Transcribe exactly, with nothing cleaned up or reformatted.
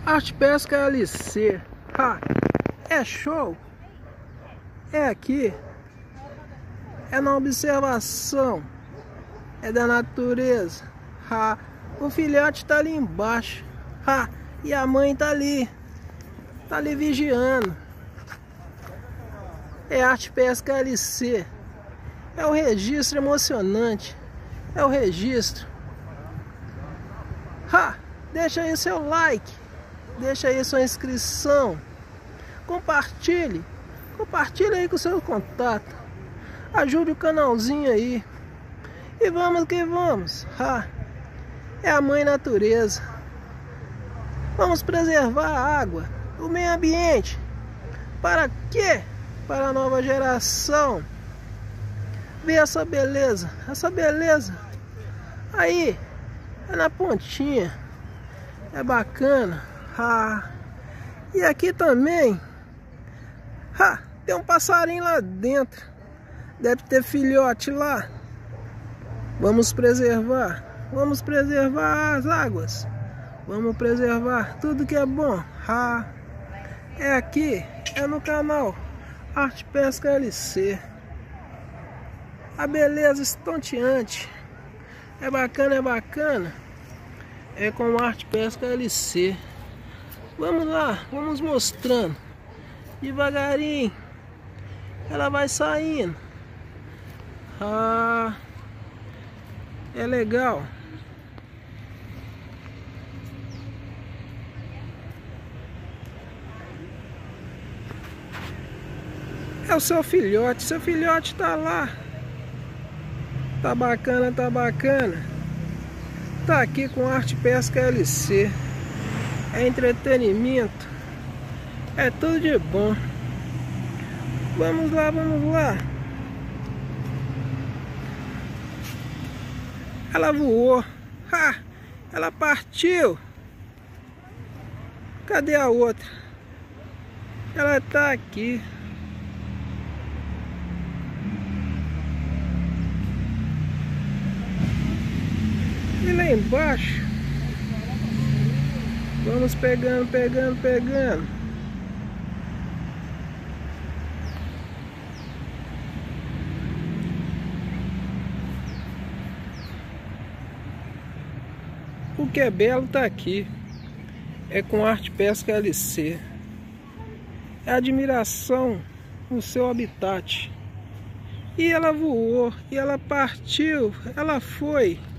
Arte Pesca L C. Ha, é show. É aqui. É na observação. É da natureza. Ha, o filhote tá ali embaixo. Ha, e a mãe tá ali. Tá ali vigiando. É Arte Pesca L C. É o registro emocionante. É o registro. Ha, deixa aí seu like. Deixa aí sua inscrição. Compartilhe. Compartilhe aí com seus contatos. Ajude o canalzinho aí. E vamos que vamos. Ha, é a mãe natureza. Vamos preservar a água, o meio ambiente. Para quê? Para a nova geração. Ver essa beleza. Essa beleza. Aí. É na pontinha. É bacana. Ah, e aqui também. Ah, tem um passarinho lá dentro. Deve ter filhote lá. Vamos preservar. Vamos preservar as águas. Vamos preservar tudo que é bom. Ah, é aqui. É no canal Arte Pesca L C. A beleza estonteante. É bacana, é bacana. É com Arte Pesca L C. Vamos lá, vamos mostrando. Devagarinho. Ela vai saindo. Ah, é legal. É o seu filhote. Seu filhote tá lá. Tá bacana, tá bacana. Tá aqui com Arte Pesca L C. É entretenimento. É tudo de bom. Vamos lá, vamos lá. Ela voou. Ha! Ela partiu. Cadê a outra? Ela tá aqui. E lá embaixo, vamos pegando, pegando, pegando. O que é belo tá aqui. É com Arte Pesca L C. É admiração no seu habitat. E ela voou, e ela partiu, ela foi.